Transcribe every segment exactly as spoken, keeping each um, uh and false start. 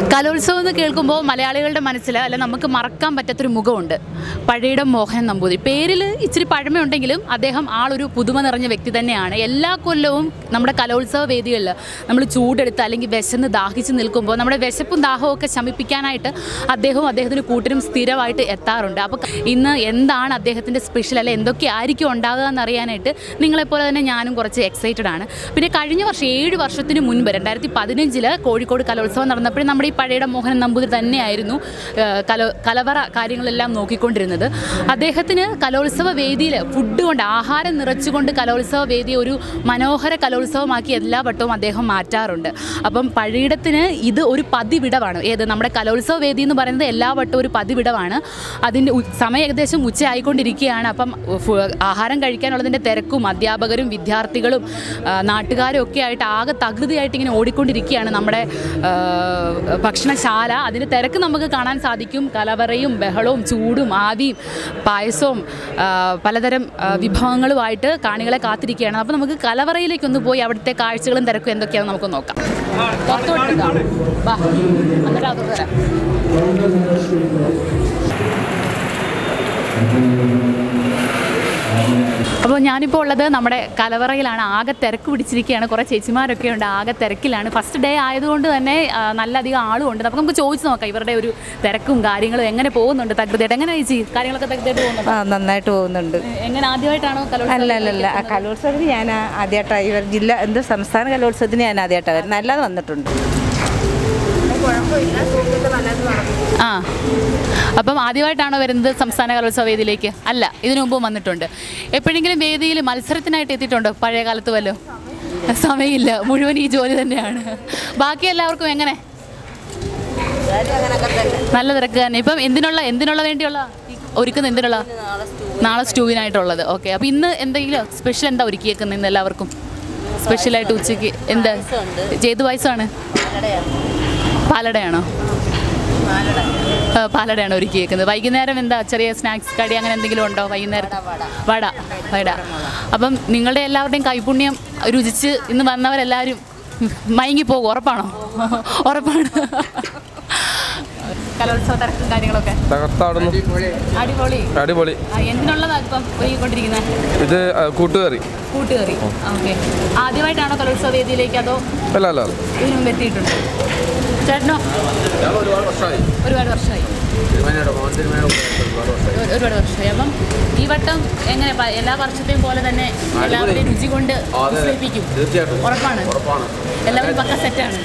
കലോത്സവം എന്ന് കേൾക്കുമ്പോൾ മലയാളികളുടെ മനസ്സിൽ അല്ല നമുക്ക് മറക്കാൻ പറ്റാത്തൊരു മുഖമുണ്ട്. പഴയിടം മോഹൻ നമ്പൂതിരി. പേരിൽ ഇച്ചിരി പഴമയുണ്ടെങ്കിലും അദ്ദേഹം ആളൊരു പുതുമ നിറഞ്ഞ വ്യക്തി തന്നെയാണ്. എല്ലാ കൊല്ലവും നമ്മുടെ കലോത്സവ വേദികളിൽ നമ്മൾ ചൂടെടുത്ത് അല്ലെങ്കിൽ വിശന്ന് ദാഹിച്ച് നിൽക്കുമ്പോൾ നമ്മുടെ വിശപ്പും ദാഹവും ഒക്കെ ശമിപ്പിക്കാനായിട്ട് അദ്ദേഹവും അദ്ദേഹത്തിന് കൂട്ടരും സ്ഥിരമായിട്ട് എത്താറുണ്ട്. അപ്പോൾ ഇന്ന് എന്താണ് അദ്ദേഹത്തിൻ്റെ സ്പെഷ്യൽ, അല്ലെ എന്തൊക്കെ ആയിരിക്കും ഉണ്ടാകുക എന്നറിയാനായിട്ട് നിങ്ങളെപ്പോലെ തന്നെ ഞാനും കുറച്ച് എക്സൈറ്റഡ് ആണ്. പിന്നെ കഴിഞ്ഞ വർഷം ഏഴ് വർഷത്തിന് മുൻപ് രണ്ടായിരത്തി പതിനഞ്ചില് കോഴിക്കോട് കലോത്സവം നടന്നപ്പോഴും നമ്മുടെ ഈ പഴയിടം മോഹൻ നമ്പൂതിരി തന്നെയായിരുന്നു കലോ കലവറ കാര്യങ്ങളെല്ലാം നോക്കിക്കൊണ്ടിരുന്നത്. അദ്ദേഹത്തിന് കലോത്സവ വേദിയിൽ ഫുഡ് കൊണ്ട് ആഹാരം നിറച്ചുകൊണ്ട് കലോത്സവ വേദിയെ ഒരു മനോഹര കലോത്സവമാക്കി എല്ലാ വട്ടവും അദ്ദേഹം മാറ്റാറുണ്ട്. അപ്പം പഴയിടത്തിന് ഇത് ഒരു പതിവിടവാണ്. ഏത് നമ്മുടെ കലോത്സവ വേദി എന്ന് പറയുന്നത് എല്ലാ വട്ടവും ഒരു പതിവിടവാണ്. അതിൻ്റെ സമയം ഏകദേശം ഉച്ചയായിക്കൊണ്ടിരിക്കുകയാണ്. അപ്പം ആഹാരം കഴിക്കാനുള്ളതിൻ്റെ തിരക്കും അധ്യാപകരും വിദ്യാർത്ഥികളും നാട്ടുകാരും ഒക്കെ ആയിട്ട് ആകെ തകൃതിയായിട്ട് ഇങ്ങനെ ഓടിക്കൊണ്ടിരിക്കുകയാണ് നമ്മുടെ ഭക്ഷണശാല. അതിൻ്റെ തിരക്ക് നമുക്ക് കാണാൻ സാധിക്കും. കലവറയും ബഹളവും ചൂടും ആവിയും പായസവും പലതരം വിഭവങ്ങളുമായിട്ട് കാണികളെ കാത്തിരിക്കുകയാണ്. അപ്പോൾ നമുക്ക് കലവറയിലേക്കൊന്ന് പോയി അവിടുത്തെ കാഴ്ചകളും തിരക്കും എന്തൊക്കെയാണെന്ന് നമുക്ക് നോക്കാം. അപ്പോൾ ഞാനിപ്പോൾ ഉള്ളത് നമ്മുടെ കലവറയിലാണ്. ആകെ തിരക്ക് പിടിച്ചിരിക്കുകയാണ്. കുറേ ചേച്ചിമാരൊക്കെ ഉണ്ട്. ആകെ തിരക്കിലാണ്. ഫസ്റ്റ് ഡേ ആയതുകൊണ്ട് തന്നെ നല്ലധികം ആളും ഉണ്ട്. അപ്പോൾ നമുക്ക് ചോദിച്ചു നോക്കാം ഇവരുടെ ഒരു തിരക്കും കാര്യങ്ങളും എങ്ങനെ പോകുന്നുണ്ട്. തകൃതിയായിട്ട് എങ്ങനെ ചേച്ചി കാര്യങ്ങളൊക്കെ തകൃതിയായിട്ട് പോകുന്നുണ്ട്? നന്നായിട്ട് പോകുന്നുണ്ട്. എങ്ങനെ ആദ്യമായിട്ടാണോ കലോത്സവം? അല്ല അല്ലല്ല കലോത്സവത്തിന് ഞാൻ ആദ്യമായിട്ടാണ്. ഇവർ ജില്ല എന്ത് സംസ്ഥാന കലോത്സവത്തിന് ഞാൻ ആദ്യമായിട്ടാണ് വരുന്നത്. നല്ലത് വന്നിട്ടുണ്ട്. ആ അപ്പം ആദ്യമായിട്ടാണോ വരുന്നത് സംസ്ഥാന കലോത്സവ വേദിയിലേക്ക്? അല്ല, ഇതിനു മുമ്പും വന്നിട്ടുണ്ട്. എപ്പോഴെങ്കിലും വേദിയിൽ മത്സരത്തിനായിട്ട് എത്തിയിട്ടുണ്ടോ? പഴയ കാലത്ത് വല്ലോ? സമയമില്ല, മുഴുവൻ ഈ ജോലി തന്നെയാണ്. ബാക്കി എല്ലാവർക്കും എങ്ങനെ? നല്ല തിരക്ക് തന്നെ. ഇപ്പം എന്തിനുള്ള എന്തിനുള്ള വേണ്ടിയുള്ള ഒരുക്കുന്നത്? എന്തിനുള്ള? നാളെ സ്റ്റൂവിനായിട്ടുള്ളത്. ഓക്കെ. അപ്പോൾ ഇന്ന് എന്തെങ്കിലും സ്പെഷ്യൽ എന്താ ഒരുക്കിയേക്കുന്നത് ഇന്ന് എല്ലാവർക്കും സ്പെഷ്യലായിട്ട് ഉച്ചയ്ക്ക്? എന്താ ഏത് പായസമാണ്? പാലടയാണോ? പാലടയാണ് ഒരുക്കിയേക്കുന്നത്. വൈകുന്നേരം എന്താ ചെറിയ സ്നാക്സ് കടി അങ്ങനെ എന്തെങ്കിലും ഉണ്ടോ വൈകുന്നേരം? വട വട അപ്പം നിങ്ങളുടെ എല്ലാവരുടെയും കൈപുണ്യം രുചിച്ച് ഇന്ന് വന്നവരെല്ലാവരും മയങ്ങിപ്പോകും. ഉറപ്പാണോ? ഉറപ്പാണ്. കലോത്സവ തിരക്കും കാര്യങ്ങളൊക്കെ അടിപൊളി അടിപൊളി. എന്തിനുള്ളതാണ് ഇപ്പം ഒരുക്കിക്കൊണ്ടിരിക്കുന്നത്? ഇത് കൂട്ടുകറി. കൂട്ടുകറി. ഓക്കെ. ആദ്യമായിട്ടാണോ കലോത്സവ വേദിയിലേക്ക് അതോ അല്ല അല്ല ഇതിനു മുമ്പ് എത്തിയിട്ടുണ്ടോ? ചേട്ടനോ? ഒരുപാട് വർഷമായി. ഒരുപാട് വർഷമായി ഒരുപാട് വർഷമായി. അപ്പം ഈ വട്ടം എങ്ങനെ എല്ലാ വർഷത്തെയും പോലെ തന്നെ എല്ലാവരുടെയും രുചി കൊണ്ട് വിസ്മയിപ്പിക്കും? തീർച്ചയായിട്ടും. ഉറപ്പാണ്. എല്ലാവരും പക്ക സെറ്റാണ്.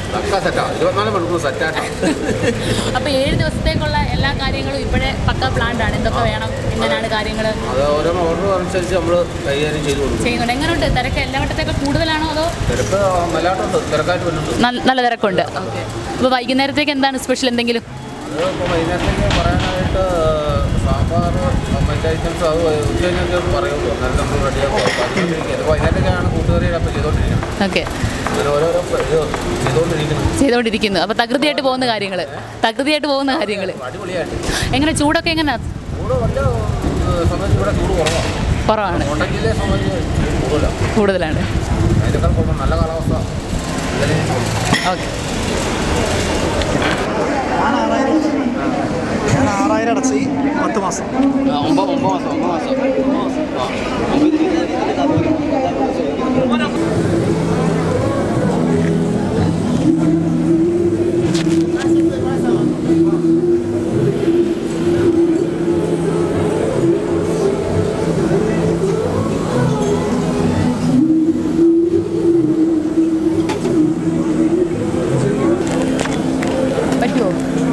അപ്പൊ ഏഴ് ദിവസത്തേക്കുള്ള എല്ലാ കാര്യങ്ങളും ഇപ്പോഴേ പക്ക പ്ലാൻഡ് ആണ്. എന്തൊക്കെ വേണം, എങ്ങനെയാണ് കാര്യങ്ങൾ ചെയ്യുന്നുണ്ട്? എങ്ങനെയുണ്ട് തിരക്ക്? എല്ലാ വട്ടത്തേക്ക് കൂടുതലാണോ അതോ? നല്ല തിരക്കുണ്ട്. ഓക്കെ. അപ്പോൾ വൈകുന്നേരത്തേക്ക് എന്താണ് സ്പെഷ്യൽ എന്തെങ്കിലും? വൈകുന്നേരത്തേക്ക് പറയാനായിട്ട് സാമ്പാർ മറ്റേ ഐറ്റംസ് അത് ഉച്ച കഴിഞ്ഞൊക്കെ പറയുള്ളൂ. എന്നാലും നമ്മൾ റെഡിയാക്കും. വൈകുന്നേരത്തേക്കാണ് കൂട്ടുകറിയുടെ അപ്പം ചെയ്തോണ്ടിരിക്കുന്നത്. ഓക്കെ. അങ്ങനെ ഓരോരോ ചെയ്തോണ്ടിരിക്കുന്നു ചെയ്തോണ്ടിരിക്കുന്നു അപ്പോൾ തകൃതിയായിട്ട് പോകുന്ന കാര്യങ്ങൾ തകൃതിയായിട്ട് പോകുന്ന കാര്യങ്ങൾ അടിപൊളിയായിട്ട്. എങ്ങനെ ചൂടൊക്കെ എങ്ങനെയാ? ചൂട് വലിയ സംബന്ധിച്ച് ഇവിടെ ചൂട് കുറവാണ്. കുറവാണ്. കോട്ടയം സംബന്ധിച്ച് കൂടുതലാണ്. കൂടുതലാണ്. അതിനേക്കാൾ കുഴപ്പം നല്ല കാലാവസ്ഥ. ഓക്കെ. ഞാൻ ആറായിരം അടച്ച് പത്ത് മാസം ഒമ്പത് ഒമ്പത് മാസം ഒമ്പത് മാസം പറ്റുമോ?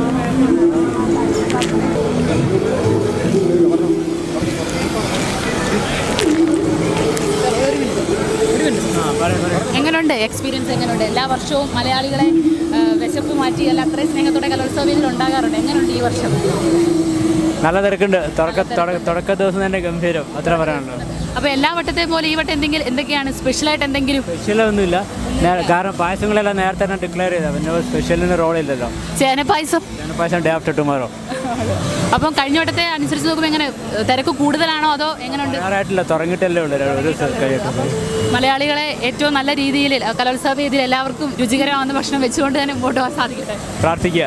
എങ്ങനെയുണ്ട് എക്സ്പീരിയൻസ്? എങ്ങനെയുണ്ട്? എല്ലാ വർഷവും മലയാളികളെ വിശപ്പ് മാറ്റി അല്ല അത്രയും സ്നേഹത്തോടെ കലോത്സവ വേദിയിൽ ഉണ്ടാകാറുണ്ട്. എങ്ങനെയുണ്ട് ഈ വർഷം? നല്ല തിരക്കുണ്ട്. തുടക്ക തുടക്ക ദിവസം തന്നെ ഗംഭീരം, അത്ര പറയാനുള്ളൂ. അപ്പോൾ എല്ലാ വട്ടത്തെ പോലെ ഈ വട്ടം എന്തെങ്കിലും എന്തൊക്കെയാണ് സ്പെഷ്യലായിട്ട് എന്തെങ്കിലും? സ്പെഷ്യലൊന്നുമില്ല, കാരണം പായസങ്ങളെല്ലാം നേരത്തെ തന്നെ ഡിക്ലെയർ ചെയ്താൽ പിന്നെ സ്പെഷ്യലിന് റോളില്ലല്ലോ. ചേനപ്പായസം ചേനപ്പായസം ഡേ ആഫ്റ്റർ ടുമോറോ. അപ്പം കഴിഞ്ഞ വട്ടത്തെ അനുസരിച്ച് നോക്കുമ്പോൾ എങ്ങനെ തിരക്ക് കൂടുതലാണോ അതോ എങ്ങനെയുണ്ട്? ആയിട്ടില്ല, തുടങ്ങിയിട്ടല്ലേ ഉള്ളൂ, ഒരു ദിവസം കഴിയട്ടെ. മലയാളികളെ ഏറ്റവും നല്ല രീതിയിൽ കലോത്സവ വേദിയിൽ എല്ലാവർക്കും രുചികരമാകുന്ന ഭക്ഷണം വെച്ചുകൊണ്ട് തന്നെ മുമ്പോട്ട് പോകാൻ സാധിക്കട്ടെ, പ്രാർത്ഥിക്കുക.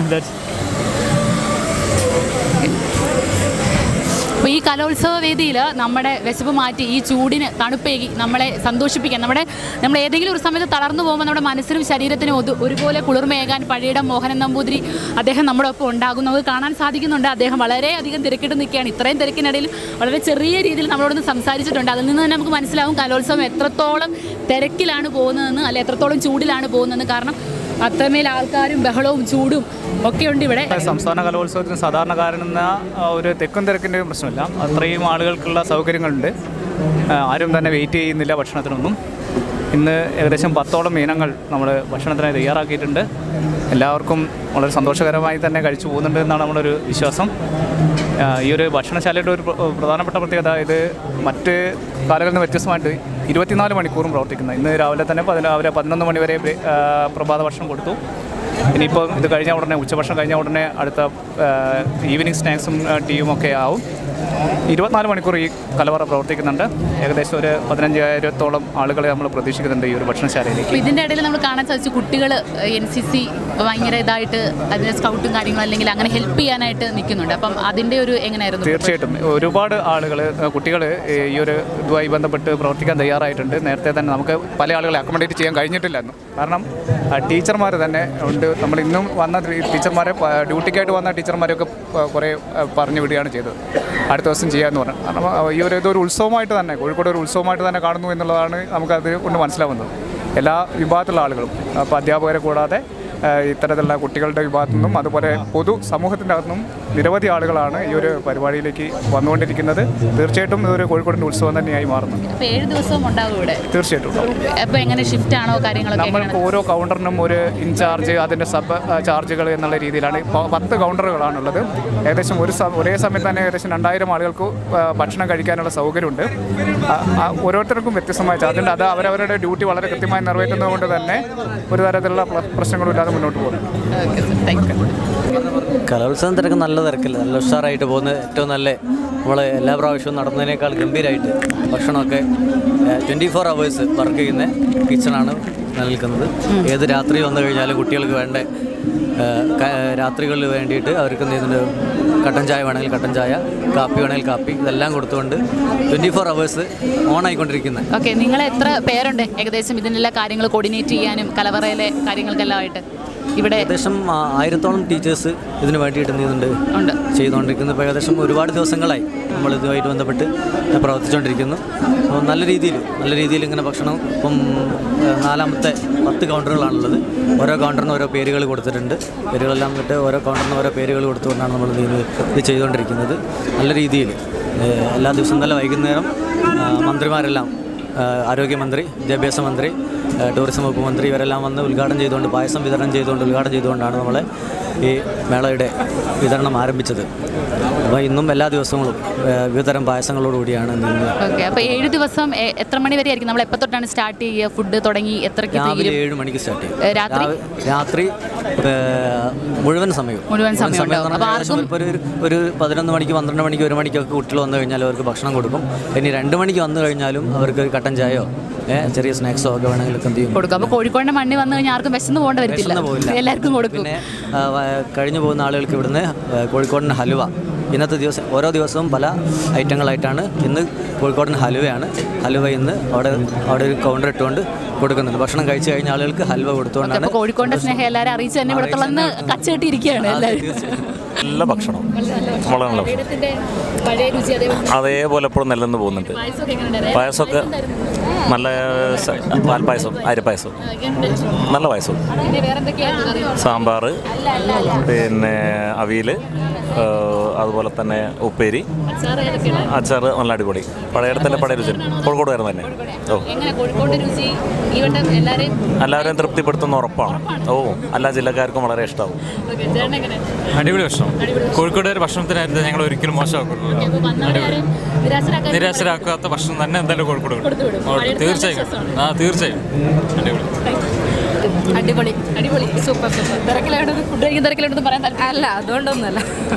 അപ്പോൾ ഈ കലോത്സവ വേദിയിൽ നമ്മുടെ വിശപ്പ് മാറ്റി ഈ ചൂടിന് തണുപ്പേകി നമ്മളെ സന്തോഷിപ്പിക്കാൻ, നമ്മുടെ നമ്മൾ ഏതെങ്കിലും ഒരു സമയത്ത് തളർന്നു പോകുമ്പോൾ നമ്മുടെ മനസ്സിനും ശരീരത്തിനും ഒരു ഒരുപോലെ കുളിർമയേകാൻ പഴയിടം മോഹനൻ നമ്പൂതിരി അദ്ദേഹം നമ്മുടെ ഒപ്പം ഉണ്ടാകും. നമുക്ക് കാണാൻ സാധിക്കുന്നുണ്ട്. അദ്ദേഹം വളരെയധികം തിരക്കിട്ട് നിൽക്കുകയാണ്. ഇത്രയും തിരക്കിനിടയിൽ വളരെ ചെറിയ രീതിയിൽ നമ്മളോടൊന്ന് സംസാരിച്ചിട്ടുണ്ട്. അതിൽ നിന്ന് തന്നെ നമുക്ക് മനസ്സിലാവും കലോത്സവം എത്രത്തോളം തിരക്കിലാണ് പോകുന്നതെന്ന്, അല്ലെ എത്രത്തോളം ചൂടിലാണ് പോകുന്നതെന്ന്. കാരണം അത്രമേൽ ആൾക്കാരും ബഹളവും ചൂടും ഒക്കെ ഉണ്ട് ഇവിടെ. സംസ്ഥാന കലോത്സവത്തിന് സാധാരണ കാണുന്ന ഒരു തെക്കും തിരക്കിൻ്റെയും പ്രശ്നമില്ല. അത്രയും ആളുകൾക്കുള്ള സൗകര്യങ്ങളുണ്ട്. ആരും തന്നെ വെയിറ്റ് ചെയ്യുന്നില്ല ഭക്ഷണത്തിനൊന്നും. ഇന്ന് ഏകദേശം പത്തോളം ഇനങ്ങൾ നമ്മൾ ഭക്ഷണത്തിനായി തയ്യാറാക്കിയിട്ടുണ്ട്. എല്ലാവർക്കും വളരെ സന്തോഷകരമായി തന്നെ കഴിച്ചു പോകുന്നുണ്ട് എന്നാണ് നമ്മളൊരു വിശ്വാസം. ഈ ഒരു ഭക്ഷണശാലയുടെ ഒരു പ്രധാനപ്പെട്ട പ്രത്യേകത, ഇത് മറ്റ് കാലങ്ങളിൽ നിന്ന് വ്യത്യസ്തമായിട്ട് ഇരുപത്തിനാല് മണിക്കൂറും പ്രവർത്തിക്കുന്നത്. ഇന്ന് രാവിലെ തന്നെ രാവിലെ പതിനൊന്ന് മണി വരെ പ്രഭാത ഭക്ഷണം കൊടുത്തു. ഇനിയിപ്പോൾ ഇത് കഴിഞ്ഞ ഉടനെ ഉച്ചഭക്ഷണം കഴിഞ്ഞ ഉടനെ അടുത്ത ഈവനിങ് സ്നാക്സും ടീയും ഒക്കെ ആവും. ഇരുപത്തിനാല് മണിക്കൂർ ഈ കലവറ പ്രവർത്തിക്കുന്നുണ്ട്. ഏകദേശം ഒരു പതിനഞ്ചായിരത്തോളം ആളുകളെ നമ്മൾ പ്രതീക്ഷിക്കുന്നുണ്ട് ഈ ഒരു ഭക്ഷണശാലയിലേക്ക്. ഇതിൻ്റെ ഇടയിൽ നമ്മൾ കാണാൻ സാധിച്ചു കുട്ടികൾ എൻ സി സി ഭയങ്കര ഇതായിട്ട് അതിൻ്റെ സ്കൗട്ടും കാര്യങ്ങളും അല്ലെങ്കിൽ അങ്ങനെ ഹെൽപ്പ് ചെയ്യാനായിട്ട് നിൽക്കുന്നുണ്ട്. അപ്പം അതിൻ്റെ ഒരു എങ്ങനെയായിരുന്നു? തീർച്ചയായിട്ടും ഒരുപാട് ആളുകൾ കുട്ടികൾ ഈ ഒരു ഇതുമായി ബന്ധപ്പെട്ട് പ്രവർത്തിക്കാൻ തയ്യാറായിട്ടുണ്ട്. നേരത്തെ തന്നെ നമുക്ക് പല ആളുകളെ അക്കോമഡേറ്റ് ചെയ്യാൻ കഴിഞ്ഞിട്ടില്ലായിരുന്നു. കാരണം ടീച്ചർമാർ തന്നെ ഉണ്ട്. നമ്മൾ ഇന്നും വന്ന ടീച്ചർമാരെ ഡ്യൂട്ടിക്കായിട്ട് വന്ന ടീച്ചർമാരെയൊക്കെ കുറേ പറഞ്ഞു വിടുകയാണ് ചെയ്തത്. അടുത്ത ദിവസം ചെയ്യാമെന്ന് പറഞ്ഞു. കാരണം ഈ ഒരു ഇതൊരു ഉത്സവമായിട്ട് തന്നെ, കോഴിക്കോട് ഒരു ഉത്സവമായിട്ട് തന്നെ കാണുന്നു എന്നുള്ളതാണ് നമുക്കത് കൊണ്ട് മനസ്സിലാവുന്നത്. എല്ലാ വിഭാഗത്തിലുള്ള ആളുകളും, അപ്പോൾ അധ്യാപകരെ കൂടാതെ ഇത്തരത്തിലുള്ള കുട്ടികളുടെ വിഭാഗത്തു നിന്നും അതുപോലെ പൊതു സമൂഹത്തിൻ്റെ അകത്തുനിന്നും നിരവധി ആളുകളാണ് ഈ ഒരു പരിപാടിയിലേക്ക് വന്നുകൊണ്ടിരിക്കുന്നത്. തീർച്ചയായിട്ടും ഇതൊരു കോഴിക്കോടിൻ്റെ ഉത്സവം തന്നെയായി മാറുന്നു. ഏഴ് ദിവസവും ഉണ്ടാവും ഇവിടെ? തീർച്ചയായിട്ടും ഉണ്ടാവും. അപ്പോൾ എങ്ങനെ ഷിഫ്റ്റ് ആണോ കാര്യങ്ങളൊക്കെ? നമ്മൾക്ക് ഓരോ കൗണ്ടറിനും ഒരു ഇൻചാർജ്, അതിൻ്റെ സബ് ചാർജുകൾ എന്നുള്ള രീതിയിലാണ്. പത്ത് കൗണ്ടറുകളാണുള്ളത്. ഏകദേശം ഒരു ഒരേ സമയത്ത് തന്നെ ഏകദേശം രണ്ടായിരം ആളുകൾക്ക് ഭക്ഷണം കഴിക്കാനുള്ള സൗകര്യമുണ്ട്. ഓരോരുത്തർക്കും വ്യത്യസ്തമായ ചാർജുണ്ട്. അത് അവരവരുടെ ഡ്യൂട്ടി വളരെ കൃത്യമായി നിറവേറ്റുന്നത് കൊണ്ട് തന്നെ ഒരു തരത്തിലുള്ള പ്രശ്നങ്ങളും ഇല്ലാതെ മുന്നോട്ട് പോകുന്നു. കലോത്സവം തിരക്ക് നല്ല തിരക്കില്ല, നല്ല ഉഷാറായിട്ട് പോകുന്നത്. ഏറ്റവും നല്ല നമ്മൾ എല്ലാ പ്രാവശ്യവും നടന്നതിനേക്കാൾ ഗംഭീരമായിട്ട് ഭക്ഷണമൊക്കെ ട്വൻറ്റി ഫോർ അവേഴ്സ് വർക്ക് ചെയ്യുന്ന കിച്ചണാണ് നിലനിൽക്കുന്നത്. ഏത് രാത്രി വന്നു കഴിഞ്ഞാലും കുട്ടികൾക്ക് വേണ്ട രാത്രികളിൽ വേണ്ടിയിട്ട് അവർക്ക് എന്ത് ചെയ്യുന്നുണ്ട്, കട്ടൻ ചായ വേണമെങ്കിൽ കട്ടൻ ചായ, കാപ്പി വേണമെങ്കിൽ കാപ്പി, ഇതെല്ലാം കൊടുത്തുകൊണ്ട് ട്വൻറ്റി ഫോർ അവേഴ്സ് ഓൺ ആയിക്കൊണ്ടിരിക്കുന്നത്. ഓക്കെ, നിങ്ങൾ എത്ര പേരുണ്ട് ഏകദേശം ഇതിനെല്ലാം കാര്യങ്ങൾ കോർഡിനേറ്റ് ചെയ്യാനും കലവറയിലെ കാര്യങ്ങൾക്കെല്ലാം ആയിട്ട്? ഇവിടെ ഏകദേശം ആയിരത്തോളം ടീച്ചേഴ്സ് ഇതിന് വേണ്ടിയിട്ട് എന്ത് ചെയ്യുന്നുണ്ട്, ചെയ്തുകൊണ്ടിരിക്കുന്നു. ഇപ്പോൾ ഏകദേശം ഒരുപാട് ദിവസങ്ങളായി നമ്മൾ ഇതുമായിട്ട് ബന്ധപ്പെട്ട് പ്രവർത്തിച്ചുകൊണ്ടിരിക്കുന്നു. അപ്പോൾ നല്ല രീതിയിൽ നല്ല രീതിയിൽ ഇങ്ങനെ ഭക്ഷണം ഇപ്പം നാലാമത്തെ പത്ത് കൗണ്ടറുകളാണുള്ളത്. ഓരോ കൗണ്ടറിനും ഓരോ പേരുകൾ കൊടുത്തിട്ടുണ്ട്. പേരുകളെല്ലാം വിട്ട് ഓരോ കൗണ്ടറിനും ഓരോ പേരുകൾ കൊടുത്തുകൊണ്ടാണ് നമ്മൾ ഇത് ചെയ്തുകൊണ്ടിരിക്കുന്നത്. നല്ല രീതിയിൽ എല്ലാ ദിവസവും നല്ല വൈകുന്നേരം മന്ത്രിമാരെല്ലാം, ആരോഗ്യമന്ത്രി, വിദ്യാഭ്യാസ മന്ത്രി, ടൂറിസം വകുപ്പ് മന്ത്രി ഇവരെല്ലാം വന്ന് ഉദ്ഘാടനം ചെയ്തുകൊണ്ട്, പായസം വിതരണം ചെയ്തുകൊണ്ട് ഉദ്ഘാടനം ചെയ്തുകൊണ്ടാണ് നമ്മൾ ഈ മേളയുടെ വിതരണം ആരംഭിച്ചത്. അപ്പോൾ ഇന്നും എല്ലാ ദിവസങ്ങളും വിവിധതരം പായസങ്ങളോടുകൂടിയാണ് നിന്ന്. ഓക്കെ, അപ്പോൾ ഏഴ് ദിവസം എത്ര മണി വരെ ആയിരിക്കും? നമ്മൾ എപ്പോൾ തൊട്ടാണ് സ്റ്റാർട്ട് ചെയ്യുക? ഫുഡ് തുടങ്ങി എത്രയ്ക്ക്? രാവിലെ ഏഴ് മണിക്ക് സ്റ്റാർട്ട് ചെയ്യും. രാത്രി രാത്രി മുഴുവൻ സമയവും മുഴുവൻ സമയം ഒരു ഒരു പതിനൊന്ന് മണിക്ക് പന്ത്രണ്ട് മണിക്ക് ഒരു മണിക്കൊക്കെ കുട്ടികൾ വന്നു കഴിഞ്ഞാൽ അവർക്ക് ഭക്ഷണം കൊടുക്കും. ഇനി രണ്ട് മണിക്ക് വന്നു കഴിഞ്ഞാലും അവർക്ക് കട്ടൻ ചായയോ ചെറിയ സ്നാക്സോ ഒക്കെ വേണമെങ്കിൽ എന്ത് ചെയ്യും കൊടുക്കും. അപ്പോൾ കോഴിക്കോടിൻ്റെ മണ്ണിൽ വന്നു കഴിഞ്ഞാൽ ആർക്കും വിശന്ന് പോകേണ്ട വരത്തില്ല, എല്ലാവർക്കും കൊടുക്കും. പിന്നെ കഴിഞ്ഞു പോകുന്ന ആളുകൾക്ക് ഇവിടുന്ന് കോഴിക്കോടിന് ഹലുവ, ഇന്നത്തെ ദിവസം ഓരോ ദിവസവും പല ഐറ്റങ്ങളായിട്ടാണ്. ഇന്ന് കോഴിക്കോടിന് ഹലുവയാണ്. ഹലുവ ഇന്ന് അവിടെ അവിടെ ഒരു കൗണ്ടർ ഇട്ടുകൊണ്ട് കൊടുക്കുന്നുണ്ട്. ഭക്ഷണം കഴിച്ചു കഴിഞ്ഞ ആളുകൾക്ക് ഹൽവ കൊടുത്തുകൊണ്ടാണ്. കോഴിക്കോടിൻ്റെ സ്നേഹം എല്ലാവരും അറിയിച്ച് തന്നെ ഇവിടത്തുള്ളന്ന് കച്ചകെട്ടിയിരിക്കുകയാണ് എല്ലാവരും. നല്ല ഭക്ഷണം, വളരെ നല്ല ഭക്ഷണം, അതേപോലെ എപ്പോഴും നിലനിന്ന് പോകുന്നുണ്ട്. പായസമൊക്കെ നല്ല പാൽപ്പായസം, അരിപ്പായസം, നല്ല പായസം, സാമ്പാർ, പിന്നെ അവിയൽ, അതുപോലെ തന്നെ ഉപ്പേരി, അച്ചാറ് നല്ല അടിപൊളി. പഴയടത്തല്ലേ പഴയ രുചി, കോഴിക്കോടുകാരൻ തന്നെ. ഓ, എല്ലാവരെയും തൃപ്തിപ്പെടുത്തുന്ന ഉറപ്പാണ്. ഓ, എല്ലാ ജില്ലക്കാർക്കും വളരെ ഇഷ്ടമാവും. അടിപൊളി ഭക്ഷണം. കോഴിക്കോടുകാർ ഭക്ഷണത്തിനായിരുന്നു ഞങ്ങൾ ഒരിക്കലും മോശമാക്കുന്നു. നിരാശരാക്കാത്ത ഭക്ഷണം തന്നെ എന്തായാലും കോഴിക്കോട് തീർച്ചയായും. ആ തീർച്ചയായും അടിപൊളി അടിപൊളി അടിപൊളി സൂപ്പർ സൂപ്പർ. തിരക്കിലായിട്ട് ഫുഡ് കഴിക്കുന്ന തിരക്കിലായിട്ടൊന്നും പറയാൻ അല്ല, അതുകൊണ്ടൊന്നുമല്ല.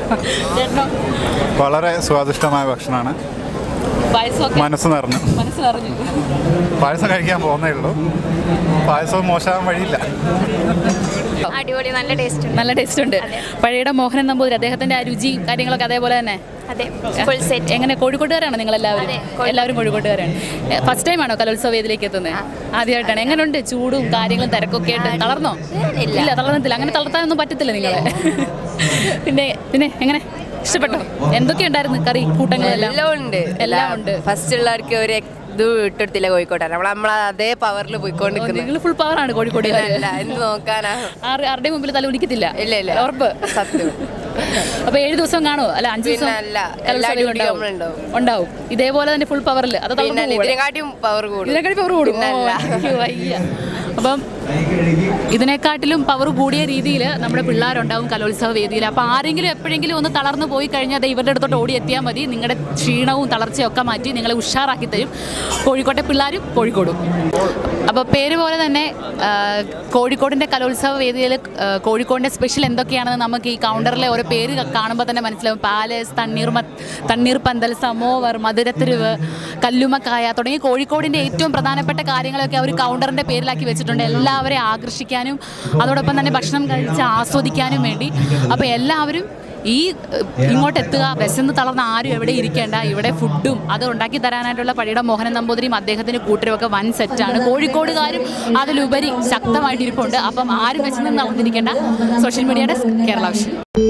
വളരെ സ്വാദിഷ്ടമായ ഭക്ഷണമാണ്. മനസ്സ് നിറഞ്ഞു മനസ്സ് നിറഞ്ഞു പായസം കഴിക്കാൻ പോകുന്നേ ഉള്ളൂ. പായസവും മോശമാകാൻ വഴിയില്ല. അടിപൊളി, നല്ല ടേസ്റ്റ് നല്ല ടേസ്റ്റ് ഉണ്ട്. പഴയുടെ മോഹനൻ നമ്പൂതിരി, അദ്ദേഹത്തിന്റെ ആ രുചി കാര്യങ്ങളൊക്കെ അതേപോലെ തന്നെ. അതെ, ഫുൾ സെറ്റ്. എങ്ങനെ കോഴിക്കോട്ടുകാരാണോ നിങ്ങൾ എല്ലാവരും? എല്ലാവരും കോഴിക്കോട്ടുകാരാണ്. ഫസ്റ്റ് ടൈം ആണോ കലോത്സവ വേദിയിലേക്ക് എത്തുന്നത്? ആദ്യമായിട്ടാണ്. എങ്ങനെയുണ്ട് ചൂടും കാര്യങ്ങളും തിരക്കൊക്കെ ആയിട്ട്? തളർന്നോ? ഇല്ല, തളർന്നിട്ടില്ല. അങ്ങനെ തളർത്താനൊന്നും പറ്റത്തില്ല നിങ്ങളെ. പിന്നെ പിന്നെ എങ്ങനെ ഇഷ്ടപ്പെട്ടോ? എന്തൊക്കെയുണ്ടായിരുന്നു കറി കൂട്ടങ്ങളെല്ലാം? എല്ലാം ഉണ്ട്, എല്ലാം ഉണ്ട്. ഫസ്റ്റ് ഉള്ളവർക്ക് ഒരു ഇത് വിട്ടെടുത്തില്ല കോഴിക്കോട്ടാണ്. നമ്മൾ നമ്മൾ അതേ പവറിൽ പോയിക്കൊണ്ടിരിക്കുന്നത്. നിങ്ങൾ ഫുൾ പവറാണ് കോഴിക്കോട്. എന്ത് നോക്കാനാ, ആരുടെയും മുമ്പിൽ തല ഉലിക്കത്തില്ല. ഇല്ല ഇല്ല, ഉറപ്പ്. സത്യം. അപ്പൊ ഏഴ് ദിവസം കാണുമോ? അല്ല, അഞ്ച് ദിവസം ഉണ്ടാവും. ഇതേപോലെ തന്നെ ഫുൾ പവറിൽ. അത് ഇതിനെക്കാട്ടിയും പവർ കൂടും. ഇതിനെക്കാട്ടി പവർ കൂടും. അപ്പം ഇതിനെക്കാട്ടിലും പവർ കൂടിയ രീതിയിൽ നമ്മുടെ പിള്ളേരുണ്ടാവും കലോത്സവ വേദിയിൽ. അപ്പോൾ ആരെങ്കിലും എപ്പോഴെങ്കിലും ഒന്ന് തളർന്നു പോയി കഴിഞ്ഞാൽ അത് ഇവരുടെ അടുത്തോട്ട് ഓടി എത്തിയാൽ മതി. നിങ്ങളുടെ ക്ഷീണവും തളർച്ചയും ഒക്കെ മാറ്റി നിങ്ങളെ ഉഷാറാക്കി തരും കോഴിക്കോട്ടെ പിള്ളേരും കോഴിക്കോടും. അപ്പോൾ പേര് പോലെ തന്നെ കോഴിക്കോടിൻ്റെ കലോത്സവ വേദിയിൽ കോഴിക്കോടിൻ്റെ സ്പെഷ്യൽ എന്തൊക്കെയാണെന്ന് നമുക്ക് ഈ കൗണ്ടറിലെ ഓരോ പേര് കാണുമ്പോൾ തന്നെ മനസ്സിലാവും. പാലസ്, തണ്ണീർമ തണ്ണീർപ്പന്തൽ, സമോവർ, മധുരത്തെരുവ്, കല്ലുമക്കായ തുടങ്ങി കോഴിക്കോടിൻ്റെ ഏറ്റവും പ്രധാനപ്പെട്ട കാര്യങ്ങളൊക്കെ അവർ കൗണ്ടറിൻ്റെ പേരിലാക്കി വെച്ചിട്ടുണ്ട്. എല്ലാവരെയും ആകർഷിക്കാനും അതോടൊപ്പം തന്നെ ഭക്ഷണം കഴിച്ച് ആസ്വദിക്കാനും വേണ്ടി. അപ്പോൾ എല്ലാവരും ഈ ഇങ്ങോട്ട് എത്തുക. വിശന്ന് തളർന്ന ആരും എവിടെ ഇരിക്കേണ്ട. ഇവിടെ ഫുഡും അത് ഉണ്ടാക്കി തരാനായിട്ടുള്ള പഴയുടെ മോഹനൻ നമ്പൂതിരിയും അദ്ദേഹത്തിൻ്റെ കൂട്ടരുമൊക്കെ വൻ സെറ്റാണ്. കോഴിക്കോടുകാരും അതിലുപരി ശക്തമായിട്ടിരിപ്പുണ്ട്. അപ്പം ആരും വിശന്ന് തളർന്നിരിക്കേണ്ട. സോഷ്യൽ മീഡിയയുടെ കേരള വിഷൻ.